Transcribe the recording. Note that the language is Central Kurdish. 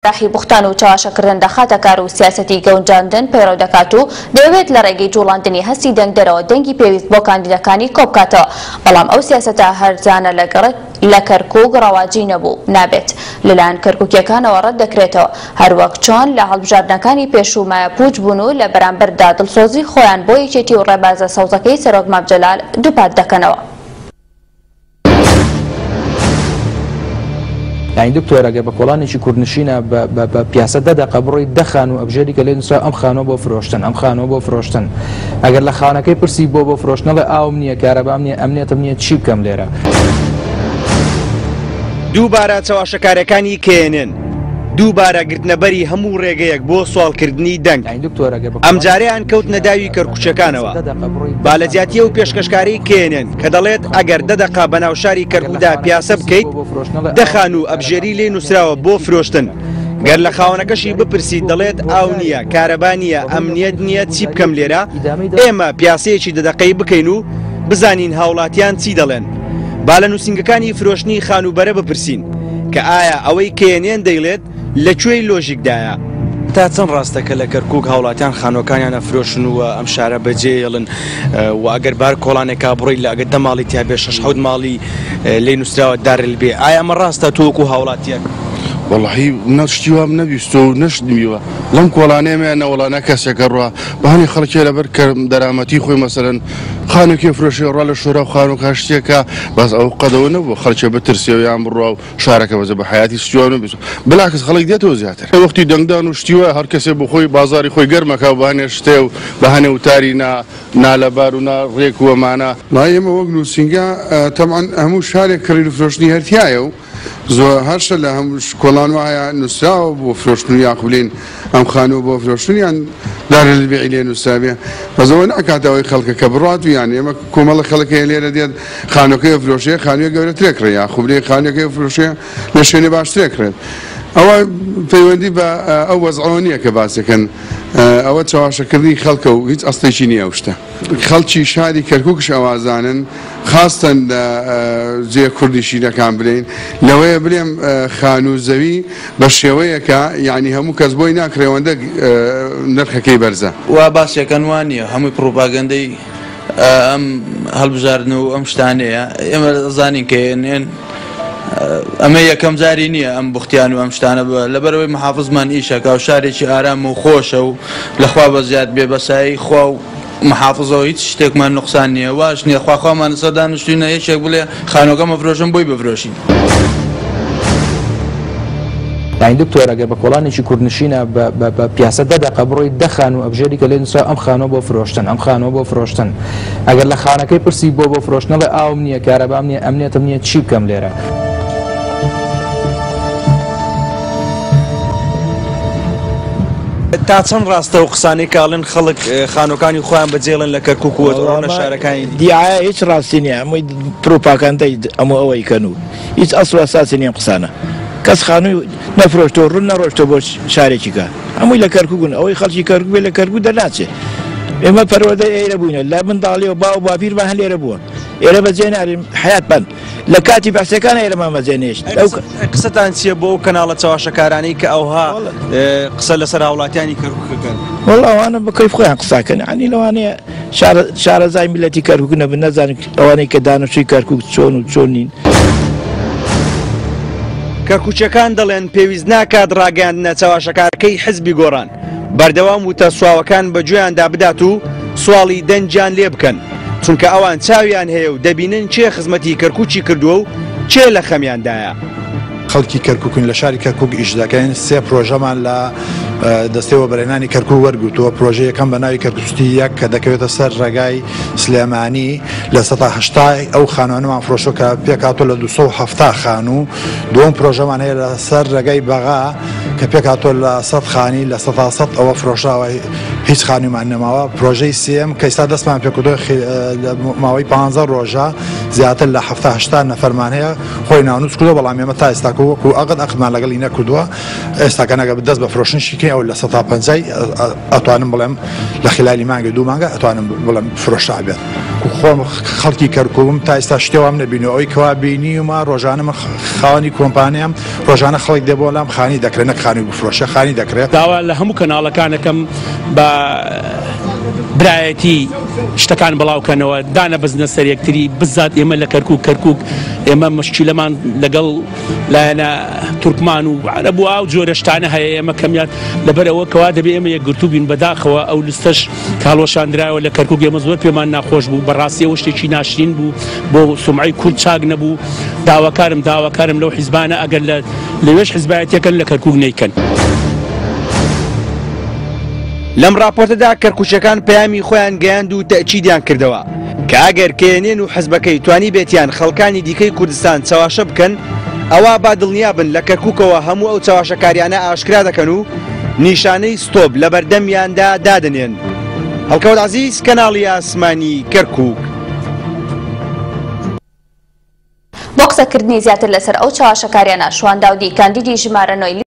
راحی بوختان و چاواشەکردن دەخاتە کار و سیاسەتی گەونجاندن پەیڕەو دەکات و دەیەوێت لە ڕێگەی جوڵاندنی هەستی دەنگدەرەوە دەنگی پێویست بۆ کاندیدەکانی کۆبکاتەوە، بەڵام ئەو سیاسەتە هەرزانە لە کەرکووک ڕەواجی نەبوو نابێت لەلایەن کەرکووکیەکانەوە ڕەت دەکرێتەوە، هەروەک چۆن لە هەڵبژاردنەکانی پێشوو پوچ بوون و لە بەرامبەردا دڵسۆزی خۆیان بۆ یەکێتی و ڕێبازە سەوزەکەی سەرۆک مامجەلال دووپات دەکەنەوە. يعني دكتور اگر بقولانی چی کوردنشینە بە پیاسە دەدەقە بڕۆی دەخان و ئەبژێری کە لێ نووسرا ئەم خانۆ بۆ فرۆشتن ئەم خانۆ بۆ فرۆشتن ئەگەر لە خانەکەی پرسی بۆ فرۆشتنەڵێ ئاوم نییە کارەبام نییە ئەمنیەتم نییە چی بکەم لێرە. دووبارە چاواشەکارەکانی کێنن دووبارە گرتنەبەری هەموو ڕێگەیەک بۆ سوالکردنی دەنگ ئەم جاریان کەوت نەداوی کەرکوچەکانەوە بالەجیاتیە و پێشکەشکاری کێنن کە دەڵێت ئەگەر دەدەقا بە ناو شاری کەرکوودا پیاسە بکەیت دەخان و ئەبژێری لێ نووسراوە بۆ فرۆشتن گەر لە خاوەنەکەشی بپرسیت دەڵێت ئاو نییە کارەبا نییە ئەمنیەت نییە چی بکەم لێرە ئێمە پیاسەیەکی دەدەقەی بکەین و بزانین هاوڵاتیان چی دەڵێن با لە نووسنگەکانی فرۆشتنی خانوبەرە بپرسین کە ئایا ئەوەی کێنێن دەیڵێت لەکوێی لۆژیکدایە. تا چەند ڕاستەکە لە کەرکووک هاوڵاتیان خانۆکانیان ئەفرۆشن و ئەم شارە بەجێڵن و ئەگەر بار کۆڵانێکا بڕی لە ئەگەر دە ماڵی تیا بێ 6 ماڵی لێ نووسراوە دارل بێ ئایا ئەمە ڕاستە تۆکو هاوڵاتیان؟ والله نشتیوام نبیست و نشدمیوە لەم کۆڵانێمە نەوەڵانە کەسێکە ڕوا بەهانی خەڵکی لەبەر کە دەرامەتی خۆی مەسەرەن خانووکی فرۆشی ڕوا لە شۆرە و خانووکە شتێکە بەس ئەو قەدەوە نەبوو خەڵکی بترسیەوەیان بڕوا و شارەکە بەزە بە حیاتی ستیوان و بیست بلاکەس خەڵک دێتەوە زیاتر وەختی دەنگدان و شتیوە هەر کەسێ بۆ خۆی بازاری خۆی گەرمەکە و بەهانێ شتێ و بەهانێ وتاری نالەبار و ناڕێک وەمانە ئێمە وەک نووسینگە تەمان هەموو شارێک کڕی فرۆشتنی هەرتیایە و زۆر هەرشە لە هەموو کۆڵان وایە نووسراوە بۆ فرۆشتن یاخولین ئەم خانوو بۆ فرۆشتنیان دارەلبێعی لێ نووسابێ بەزەوە ناکاتەوەی خەڵکە کە بڕات و یان ئێمە کۆمەڵە خەڵکەیە لێرە دێت خانووکەی فرۆشەیە خانووی گەورەترێکڕێ یاخولێ خانووکەی فرۆشەیە لە شوێنێ باشترێکڕێت ئەوە پەیوەندی بە ئەو وەزعەوە نییە کە باسەکەن ئەوە چاواشەکردنی خەڵکە و هیچ ئەستێکی نییە شتە خەڵکی شاری کەرکووکش ئەوازانن خاستن لە جێ کوردی شیرەکان برین لەوەیە بڵێم خانوو زەوی بە شێوەیەکە یعنی هەموو کەس بۆی ناکرێوەندە نرخەکەی بەرزە وا باسیەکەن وان نییە هەمووی پرۆپاگەندەی ئەم هەڵبژاردن و ئەم شتانەیە ئێمە زانین کەێنێن ئەمە یەکەم جاری نییە ئەم بوختیان و ئەم شتانە لەبەرەوەی محافظمان ئیشەکە و شارێکی ئارام و خۆشە و لەخوا بە زیاد بێبەسایی خوا و محافظەوە هیچ شتێکمان نقصان نییە واش نییە خواخوامان سەدانشتوینە یەکێک بڵێ خانۆکە مەفرۆشم بۆی بفرۆشین. يعني دكتور اگر بقولانێکی کوردنشینە بە پیاسە دەدەقە بڕۆی دەخان و ئەبژێری کە لێ نووسرا ئەم خانۆ بۆ فرۆشتن ئەم خانۆ بۆ فرۆشتن ئەگەر لە خانەکەی پرسی بۆ فرۆشتنەڵێ ئاوم نییە کارەبام نییە ئەمنیەتم نییە چی بکەم لێرە. تا چەند ڕاستە و قسانەی کاڵن خەڵک خانۆکانی خۆیان بەجێڵن لە کەرکووک و ڕۆنە شارەکانی دیعاە هیچ ڕاستی نییە ئەمەی پرۆپاگەندەی ئەمە ئەوەی کەن و هیچ ئەسڵ ئەساسی نییە قسانە کەس خانووی نەفرۆشتەوە ڕوون نەڕۆشتەوە بۆ شارێکی کە هەمووی لە کەرکووکن ئەوەی خەڵکی کەرکووک بێ لە کەرکووک دەناچێ ئێمە پەروەردەی ئێرە بووینە لە منداڵی و باو باپیر بە هەن لێرە بووە ئێرە بەجێ نارین حیات بند لە کاتی بەحسەکانە ئێرەمان بەجێنێشت قسەتان چییە بۆ ئەو کەناڵە چاواشەکارانەی کە ئەوها قسە لەسەر هاوڵاتیانی کەرکووکەکەن وەڵڵا ئەوانە بەکەیف خۆیان قساکەن عنی لەوانەیە شارەزای میلەتی کەرکووک نەبن نەزانن ئەوانەی کە دانیشتووی کەرکووک چۆن و چۆن نین. کەرکووچەکان دەڵێن پێویست ناکات ڕاگەاندنە چاواشەکارەکەی حزبی گۆڕان بەردەوام وتە سواوەکان بەگوێیاندا بدات و سواڵی دەنجیان لێ بکەن چونکە ئەوان چاویان هەیە و دەبینن چێ خزمەتی کەرکووچی کردووە و چێ لە خەمیاندایە. خەڵکی کەرکووکن لە شاری کەرکووک ئیش دەکەین سێ پرۆژەمان لە دەستەوە بەرهێنانی کەرکووک وەرگرتووە پرۆژە یەکەم بە ناوی کەرکووستی یەک کە دەکەوێتە سەر ڕێگای سلێمانی لە 180 ئەو خانوانەمان فرۆشۆ کە پێکاتۆ لە 270 خانوو دووەم پرۆژەمان هەیە لە سەر ڕێگای بەغا کە پێکاتۆ لە 100 خانی لە 100 ئەوە فرۆشاوە هیچ خانوویمان نەماوە پرۆژەی سێم کە ئێستا دەستمان پێکردووە ماوەی 15 ڕۆژە زیاتر لە 70 نەفەرمان هەیە خۆی ناونووس کردووە بەڵام ئێمە تا ئێستا وەکو ئەقد ئەقدمان لەگەڵی نەکردووە ئێستاکە نەگە بدەست بە فرۆشتنشیکەی ئەو لە 150 ئەتوانم بڵێم لە خلالی مانگە دوو مانگە ئەتوانم بڵێم فرۆشتا بێت خۆم خەڵکی کەرکووکم تا ئێستا شتێوام نەبینەوە ئەوەی کەوا بینی ومە ڕۆژانە من خاوەنی کۆمپانیام ڕۆژانە خەڵک دێ بۆ لام خانی دەکرێن نەک خانی بفرۆشە خانی دەکرێت داوا لە هەموو کەناڵەکانەکەم بە برایەتی شتەکان بڵاوکەنەوە دانە بزنە سەر یەکتری بزات ئێمە لە کەرکووک ئێمە مشکیلەمان لەگەڵ لایەنە تورکمان و عەرەب و ئەو جۆرە شتانە هەیە ئێمە کەمیان لەبەرەوە کەوا دەبێ ئێمە یەکگرتوو بین بەداخەوە ئەو لستەش کاڵۆشاندرایەوە لە کەرکووک ئێمە زۆر پێمان ناخۆش بوو بەڕاستیەوە شتێکی ناشرین بوو بۆ سومعی کورد چاک نەبوو داواکارم لەو حیزبانە ئەگەر لەوێش حیزبایەتیەکەن لە کەرکووک نەیکەن. لەم راپۆرتەدا کەرکووچەکان پەیامی خۆیان گەیاند و تەئکیدیان کردەوە کە ئەگەر کێنێن و حەزبەکەی توانی بێتیان خەڵکانی دیکەی کوردستان چاواشە بکەن ئەوە با دڵنیابن لە کەرکووکەوە هەموو ئەو چاواشەکاریانە ئاشکرا دەکەن و نیشانەی ستۆپ لە بەردەمیاندا دادنێن. هەڵکەوت عەزیز کەناڵی ئاسمانی کەرکووک. بۆ قسەکردنی زیاتر لەسەر ئەو چاواشەکاریانە شواندا و دیکاندیدی ژمارە 9